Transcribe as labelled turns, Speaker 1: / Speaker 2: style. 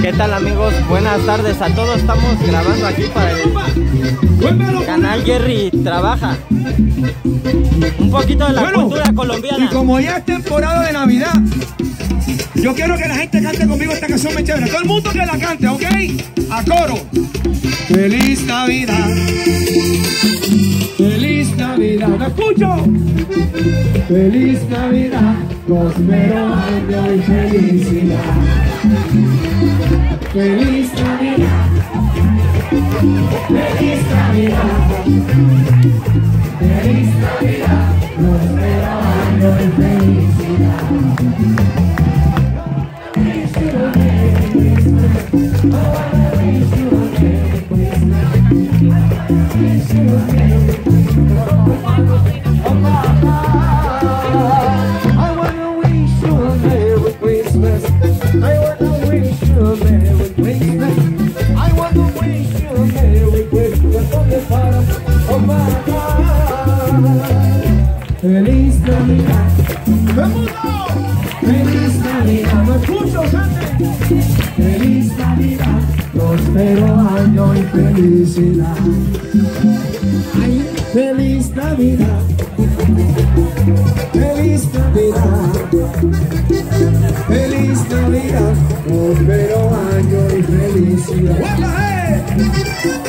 Speaker 1: ¿Qué tal, amigos? Buenas tardes a todos. Estamos grabando aquí para el canal Jerry Trabaja. Un poquito de la cultura colombiana.
Speaker 2: Y como ya es temporada de Navidad, yo quiero que la gente cante conmigo esta canción muy chévere. Todo el mundo que la cante, ¿ok? A coro. Feliz Navidad. Feliz Navidad. ¿Me escucho? Feliz Navidad. Próspero año y felicidad. Feliz Navidad. Feliz Navidad. Feliz Navidad. Próspero año y felicidad. Feliz Navidad, feliz Navidad, me escucho, gente. Feliz Navidad, próspero año y felicidad. Ay, feliz Navidad, feliz Navidad, feliz Navidad, próspero año y felicidad.